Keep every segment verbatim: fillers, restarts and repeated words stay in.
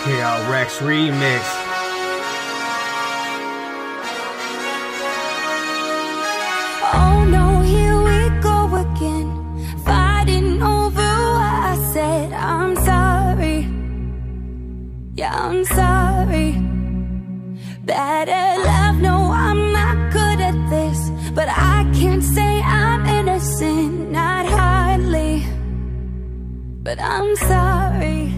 K R Rex remix. Oh no, here we go again, fighting over what I said. I'm sorry, yeah, I'm sorry. Bad at love, no, I'm not good at this, but I can't say I'm innocent, not hardly, but I'm sorry.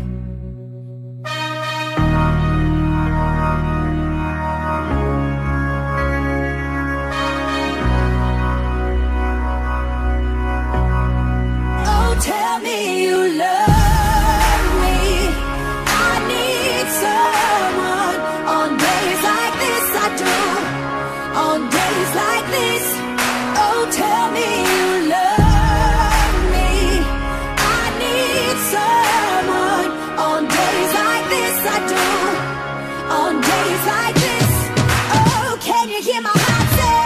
Tell me you love me. I need someone. On days like this I do. On days like this. Oh, tell me you love me. I need someone. On days like this I do. On days like this. Oh, can you hear my heart say?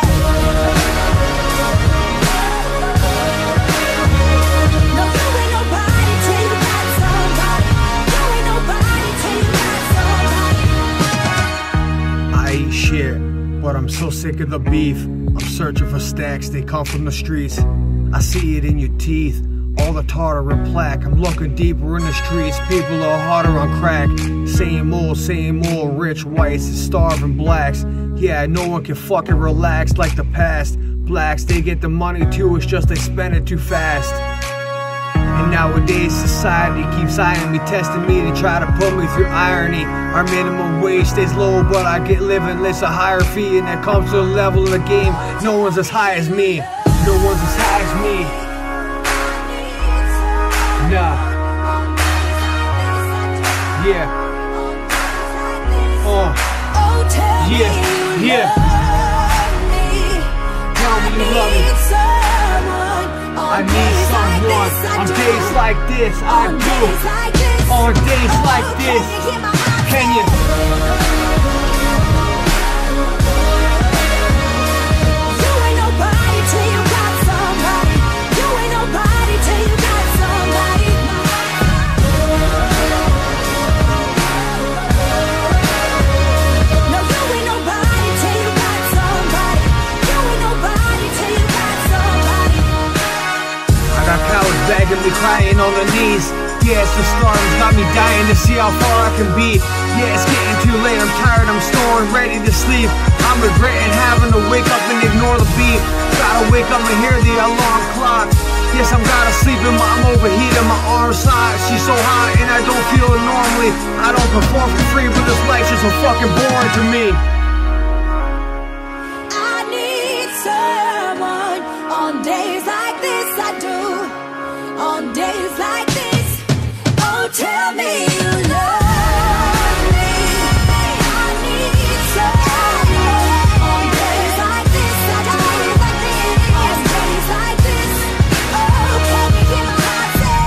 But I'm so sick of the beef. I'm searching for stacks, they come from the streets. I see it in your teeth, all the tartar and plaque. I'm looking deeper in the streets, people are harder on crack. Same old, same old, rich whites and starving blacks. Yeah, no one can fucking relax like the past. Blacks, they get the money too, it's just they spend it too fast. And nowadays society keeps eyeing me, testing me to try to put me through irony. Our minimum wage stays low, but I get limitless, a higher fee, and that comes to the level of the game. No one's as high as me. No one's as high as me. Nah. Yeah. Uh. Yeah. Yeah. Tell me you love me. I need someone. On days like this, I do. On days like this, can you? You ain't nobody till you got somebody. You ain't nobody till you got somebody. No, you ain't nobody till you got somebody. You ain't nobody till you got somebody. I got cowards begging me, crying on their knees. Yeah, it's the storms got me dying to see how far I can be. Yeah, it's getting too late, I'm tired, I'm snoring, ready to sleep. I'm regretting having to wake up and ignore the beat. Gotta wake up and hear the alarm clock. Yes, I'm gotta sleep and I'm overheating, my arms hot. She's so hot and I don't feel it normally. I don't perform for free, but this life's just so fucking boring to me. I need someone. On days like this I do. On days like this. Oh, tell me you love me. I need someone. On days like this I do. On days like this. Oh, can you hear my heart say?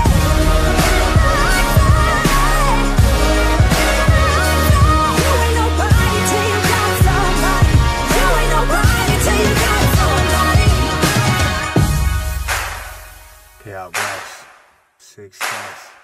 You ain't nobody till you got somebody. You ain't nobody till you got somebody. K R Rex, Success.